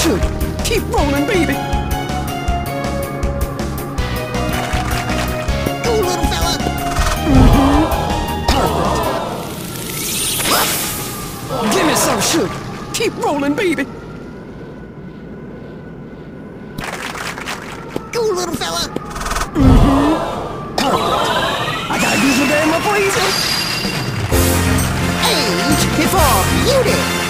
sugar. Keep rolling, baby. Go, little fella. Perfect. Give me some sugar. Keep rolling, baby. Go, little fella. Perfect. I gotta do some damn appraisal. Age before beauty.